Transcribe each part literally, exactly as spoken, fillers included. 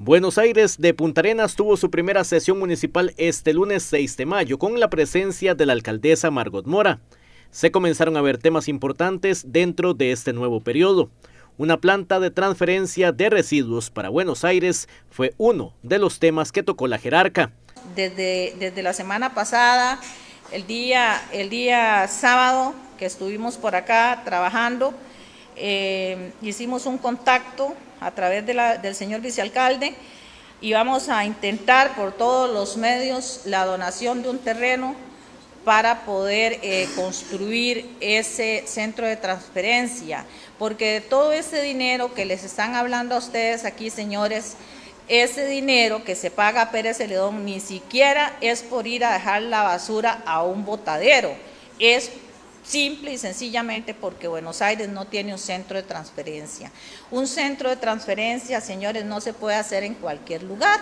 Buenos Aires de Punta Arenas tuvo su primera sesión municipal este lunes seis de mayo con la presencia de la alcaldesa Margot Mora. Se comenzaron a ver temas importantes dentro de este nuevo periodo. Una planta de transferencia de residuos para Buenos Aires fue uno de los temas que tocó la jerarca. Desde, desde la semana pasada, el día, el día sábado que estuvimos por acá trabajando, eh, hicimos un contacto a través de la, del señor vicealcalde y vamos a intentar por todos los medios la donación de un terreno para poder eh, construir ese centro de transferencia, porque todo ese dinero que les están hablando a ustedes aquí, señores, ese dinero que se paga a Pérez Celedón ni siquiera es por ir a dejar la basura a un botadero, es simple y sencillamente porque Buenos Aires no tiene un centro de transferencia. Un centro de transferencia, señores, no se puede hacer en cualquier lugar.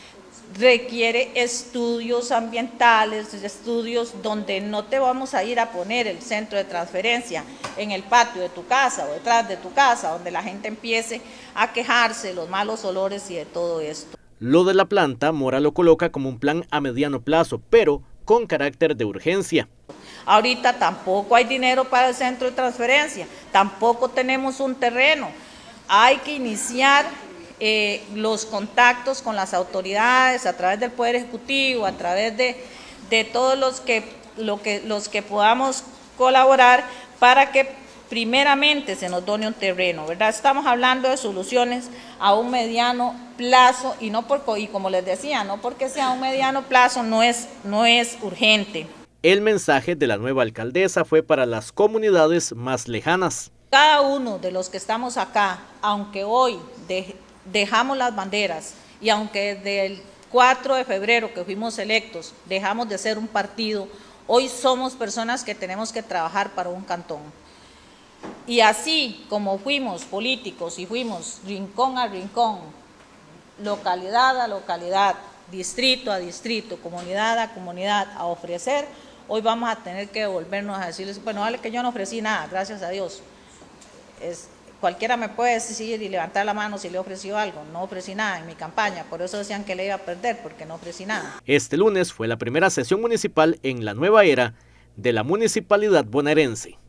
Requiere estudios ambientales, estudios donde no te vamos a ir a poner el centro de transferencia en el patio de tu casa o detrás de tu casa, donde la gente empiece a quejarse de los malos olores y de todo esto. Lo de la planta, Mora lo coloca como un plan a mediano plazo, pero con carácter de urgencia. Ahorita tampoco hay dinero para el centro de transferencia, tampoco tenemos un terreno. Hay que iniciar eh, los contactos con las autoridades a través del Poder Ejecutivo, a través de, de todos los que, lo que, los que podamos colaborar para que primeramente se nos done un terreno, ¿verdad? Estamos hablando de soluciones a un mediano plazo y, no por, y como les decía, no porque sea un mediano plazo no es, no es urgente. El mensaje de la nueva alcaldesa fue para las comunidades más lejanas. Cada uno de los que estamos acá, aunque hoy de, dejamos las banderas y aunque desde el cuatro de febrero que fuimos electos dejamos de ser un partido, hoy somos personas que tenemos que trabajar para un cantón. Y así como fuimos políticos y fuimos rincón a rincón, localidad a localidad, distrito a distrito, comunidad a comunidad a ofrecer, hoy vamos a tener que volvernos a decirles, bueno, vale que yo no ofrecí nada, gracias a Dios. Es, cualquiera me puede decir y levantar la mano si le ofreció algo, no ofrecí nada en mi campaña, por eso decían que le iba a perder, porque no ofrecí nada. Este lunes fue la primera sesión municipal en la nueva era de la municipalidad bonaerense.